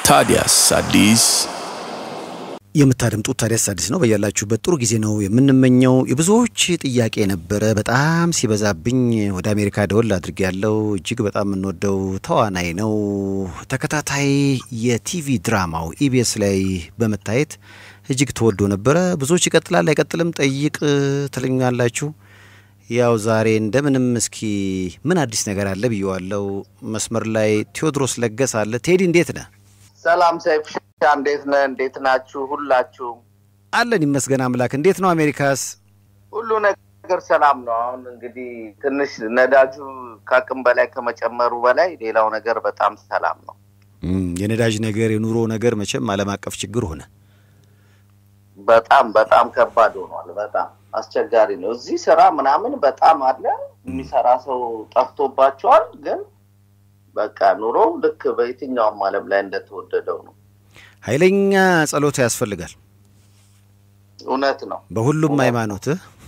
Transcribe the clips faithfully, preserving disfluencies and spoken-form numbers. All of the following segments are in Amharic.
ታዲያስ አዲስ የምታደምጡት ታዲያስ አዲስ ነው። በያላችሁበት ጥሩ ጊዜ ነው የምንመኘው። የብዙዎች ጥያቄ ነበረ በጣም ሲበዛብኝ ወደ አሜሪካ ደወል አድርጌያለሁ። እጅግ በጣም እንወደው ተዋናይ ነው። ተከታታይ የቲቪ ድራማው ኢቢኤስ ላይ በመታየት እጅግ ተወዶ ነበረ። ብዙዎች ይቀጥላል አይቀጥልም ጠይቅ ትልኛላችሁ። ያው ዛሬ እንደምንም እስኪ ምን አዲስ ነገር አለ ብየዋለሁ። መስመር ላይ ቴዎድሮስ ለገሰ አለ። ቴዲ እንዴት ነህ? ሰላም ሰይፍ እንዴት ነህ? እንዴት ናችሁ ሁላችሁ? አለን ይመስገን አምላክ። እንዴት ነው አሜሪካስ? ሁሉ ነገር ሰላም ነው። አሁን እንግዲህ ትንሽ ነዳጁ ከአቅም በላይ ከመጨመሩ በላይ ሌላው ነገር በጣም ሰላም ነው። የነዳጅ ነገር የኑሮ ነገር መቼም ዓለም አቀፍ ችግር ሆነ። በጣም በጣም ከባድ ሆኗል። በጣም አስቸጋሪ ነው። እዚህ ስራ ምናምን በጣም አለ የሚሰራ ሰው ጠፍቶባቸዋል። ግን በቃ ኑሮ ልክ በየትኛውም ዓለም ላይ እንደተወደደው ነው። ኃይለኛ ጸሎት ያስፈልጋል። እውነት ነው። በሁሉም ሃይማኖት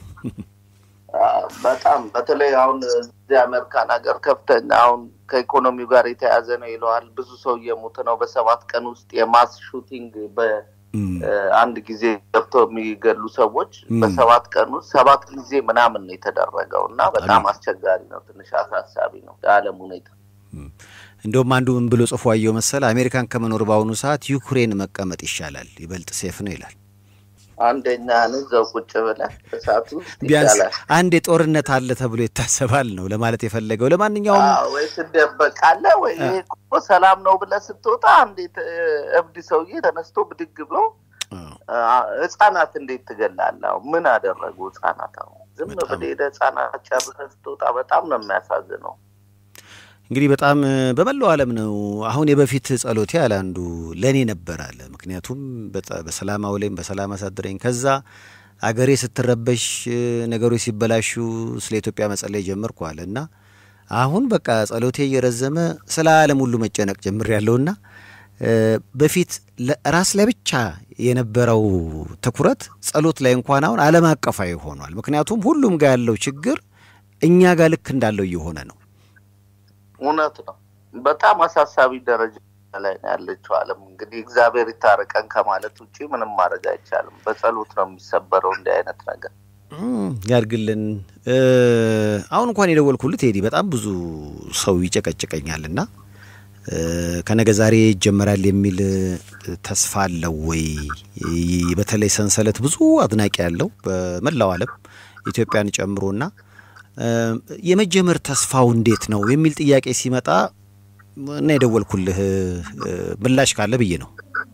በጣም በተለይ አሁን እዚህ አሜሪካን ሀገር ከፍተኛ አሁን ከኢኮኖሚው ጋር የተያዘ ነው ይለዋል። ብዙ ሰው እየሞተ ነው። በሰባት ቀን ውስጥ የማስ ሹቲንግ በአንድ ጊዜ ገብተው የሚገሉ ሰዎች በሰባት ቀን ውስጥ ሰባት ጊዜ ምናምን ነው የተደረገው እና በጣም አስቸጋሪ ነው። ትንሽ አሳሳቢ ነው የዓለም ሁኔታ። እንደውም አንዱ ምን ብሎ ጽፎ አየው መሰለ አሜሪካን ከመኖር ባውኑ ሰዓት ዩክሬን መቀመጥ ይሻላል ይበልጥ ሴፍ ነው ይላል። አንደኛ ነው ዘው ቁጭ ብለህ በሳቱ ቢያንስ አንድ ጦርነት አለ ተብሎ ይታሰባል ነው ለማለት የፈለገው። ለማንኛውም ወይ ተደበቃለ ወይ እኮ ሰላም ነው ብለህ ስትወጣ እንዴት እብድ ሰውዬ ተነስቶ ብድግ ብሎ ህፃናት እንዴት ትገላለህ? ምን አደረጉ ህፃናት? ዝም ብለህ ህፃናት ጨርሰህ ስትወጣ በጣም ነው የሚያሳዝነው። እንግዲህ በጣም በመላው ዓለም ነው አሁን የበፊት ጸሎቴ ያለ አንዱ ለኔ ነበር አለ። ምክንያቱም በሰላም አውለኝ በሰላም አሳድረኝ። ከዛ አገሬ ስትረበሽ ነገሮች ሲበላሹ ስለ ኢትዮጵያ መጸለይ ጀመርኩ አለና አሁን በቃ ጸሎቴ እየረዘመ ስለ ዓለም ሁሉ መጨነቅ ጀምሬያለሁና በፊት ራስ ላይ ብቻ የነበረው ትኩረት ጸሎት ላይ እንኳን አሁን ዓለም አቀፋዊ ሆኗል። ምክንያቱም ሁሉም ጋር ያለው ችግር እኛ ጋር ልክ እንዳለው እየሆነ ነው። እውነት ነው። በጣም አሳሳቢ ደረጃ ላይ ያለችው ዓለም እንግዲህ እግዚአብሔር ይታረቀን ከማለት ውጪ ምንም ማድረግ አይቻልም። በጸሎት ነው የሚሰበረው እንዲህ አይነት ነገር ያርግልን። አሁን እንኳን የደወልኩልህ ቴዲ በጣም ብዙ ሰው ይጨቀጭቀኛልና ከነገ ዛሬ ይጀመራል የሚል ተስፋ አለው ወይ? በተለይ ሰንሰለት ብዙ አድናቂ ያለው በመላው ዓለም ኢትዮጵያን ጨምሮና የመጀመር ተስፋው እንዴት ነው የሚል ጥያቄ ሲመጣ እና የደወልኩልህ ምላሽ ካለ ብዬ ነው።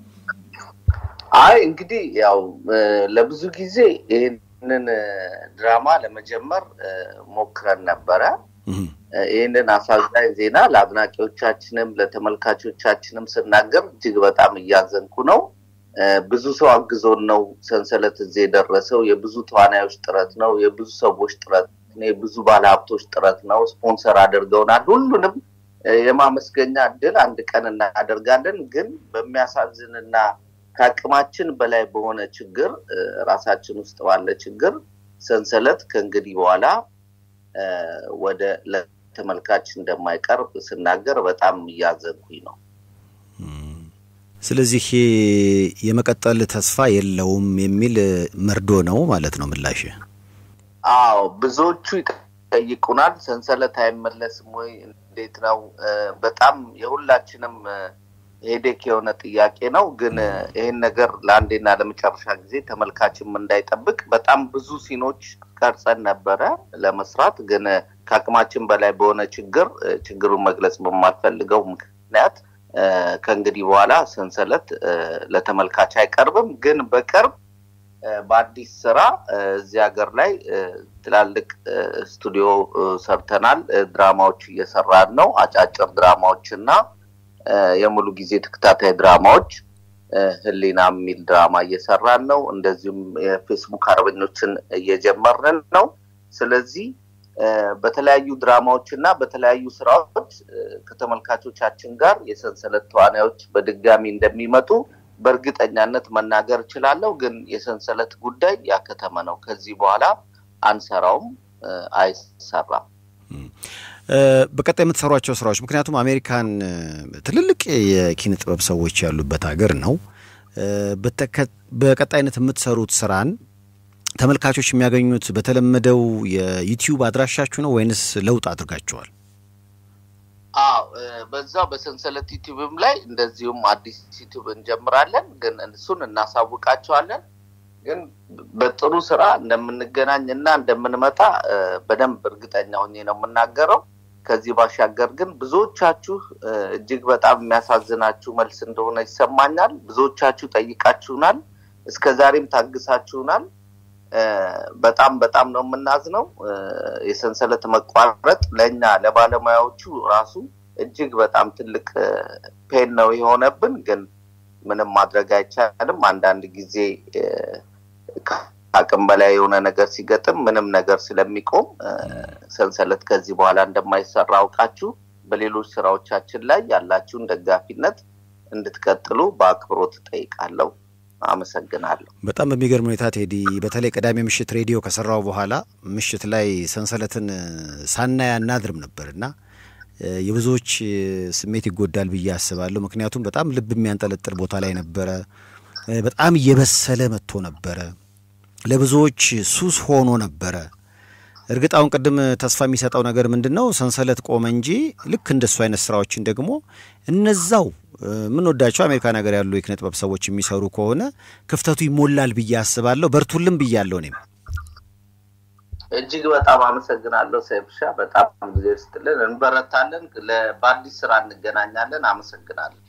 አይ እንግዲህ ያው ለብዙ ጊዜ ይሄንን ድራማ ለመጀመር ሞክረን ነበረ። ይሄንን አሳዛኝ ዜና ለአድናቂዎቻችንም ለተመልካቾቻችንም ስናገር እጅግ በጣም እያዘንኩ ነው። ብዙ ሰው አግዞን ነው ሰንሰለት እዚህ የደረሰው። የብዙ ተዋናዮች ጥረት ነው፣ የብዙ ሰዎች ጥረት ነው፣ የብዙ ባለሀብቶች ጥረት ነው። ስፖንሰር አድርገውናል። ሁሉንም የማመስገኛ እድል አንድ ቀን እናደርጋለን። ግን በሚያሳዝንና ከአቅማችን በላይ በሆነ ችግር ራሳችን ውስጥ ባለ ችግር ሰንሰለት ከእንግዲህ በኋላ ወደ ለተመልካች እንደማይቀርብ ስናገር በጣም እያዘንኩኝ ነው። ስለዚህ የመቀጠል ተስፋ የለውም የሚል መርዶ ነው ማለት ነው ምላሽ? አዎ ብዙዎቹ ይጠይቁናል ሰንሰለት አይመለስም ወይ እንዴት ነው? በጣም የሁላችንም ሄዴክ የሆነ ጥያቄ ነው። ግን ይሄን ነገር ለአንዴና ለመጨረሻ ጊዜ ተመልካችም እንዳይጠብቅ በጣም ብዙ ሲኖች ቀርጸን ነበረ ለመስራት። ግን ከአቅማችን በላይ በሆነ ችግር ችግሩን መግለጽ በማልፈልገው ምክንያት ከእንግዲህ በኋላ ሰንሰለት ለተመልካች አይቀርብም። ግን በቅርብ በአዲስ ስራ እዚህ ሀገር ላይ ትላልቅ ስቱዲዮ ሰርተናል። ድራማዎች እየሰራን ነው። አጫጭር ድራማዎችና የሙሉ ጊዜ ተከታታይ ድራማዎች ህሊና የሚል ድራማ እየሰራን ነው። እንደዚሁም የፌስቡክ አርበኞችን እየጀመርን ነው። ስለዚህ በተለያዩ ድራማዎችና በተለያዩ ስራዎች ከተመልካቾቻችን ጋር የሰንሰለት ተዋናዮች በድጋሚ እንደሚመጡ በእርግጠኛነት መናገር እችላለሁ። ግን የሰንሰለት ጉዳይ ያከተመ ነው። ከዚህ በኋላ አንሰራውም አይሰራም። በቀጣይ የምትሰሯቸው ስራዎች ምክንያቱም አሜሪካን ትልልቅ የኪነ ጥበብ ሰዎች ያሉበት ሀገር ነው በቀጣይነት የምትሰሩት ስራን ተመልካቾች የሚያገኙት በተለመደው የዩቲዩብ አድራሻችሁ ነው ወይንስ ለውጥ አድርጋችኋል? አዎ በዛው በሰንሰለት ዩቲዩብም ላይ እንደዚሁም አዲስ ዩቲዩብ እንጀምራለን ግን እሱን እናሳውቃቸዋለን ግን በጥሩ ስራ እንደምንገናኝና እንደምንመጣ በደንብ እርግጠኛ ሆኜ ነው የምናገረው ከዚህ ባሻገር ግን ብዙዎቻችሁ እጅግ በጣም የሚያሳዝናችሁ መልስ እንደሆነ ይሰማኛል ብዙዎቻችሁ ጠይቃችሁናል እስከዛሬም ታግሳችሁናል በጣም በጣም ነው የምናዝነው የሰንሰለት መቋረጥ ለኛ ለባለሙያዎቹ ራሱ እጅግ በጣም ትልቅ ፔን ነው የሆነብን ግን ምንም ማድረግ አይቻልም አንዳንድ ጊዜ አቅም በላይ የሆነ ነገር ሲገጥም ምንም ነገር ስለሚቆም ሰንሰለት ከዚህ በኋላ እንደማይሰራ አውቃችሁ በሌሎች ስራዎቻችን ላይ ያላችሁን ደጋፊነት እንድትቀጥሉ በአክብሮት ጠይቃለሁ አመሰግናለሁ በጣም በሚገርም ሁኔታ ቴዲ በተለይ ቀዳሚ ምሽት ሬዲዮ ከሰራው በኋላ ምሽት ላይ ሰንሰለትን ሳናያ እናድርም ነበርና የብዙዎች ስሜት ይጎዳል ብዬ አስባለሁ ምክንያቱም በጣም ልብ የሚያንጠለጥል ቦታ ላይ ነበር በጣም እየበሰለ መጥቶ ነበር ለብዙዎች ሱስ ሆኖ ነበር እርግጣውን ቀደም ተስፋ የሚሰጣው ነገር ምንድነው ሰንሰለት ቆመ እንጂ ልክ እንደሱ አይነት ስራዎችን ደግሞ እነዛው ምን ወዳቸው አሜሪካ ነገር ያሉ የኪነ ጥበብ ሰዎች የሚሰሩ ከሆነ ክፍተቱ ይሞላል ብዬ አስባለሁ በርቱልም ብያለሁ እኔም እጅግ በጣም አመሰግናለሁ ሰይፍሻ በጣም ጊዜ ስትልን እንበረታለን ለባዲስ ስራ እንገናኛለን አመሰግናለሁ